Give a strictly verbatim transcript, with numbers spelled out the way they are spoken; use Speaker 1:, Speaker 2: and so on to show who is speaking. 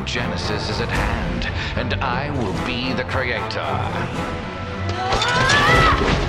Speaker 1: Genesis is at hand, and I will be the creator.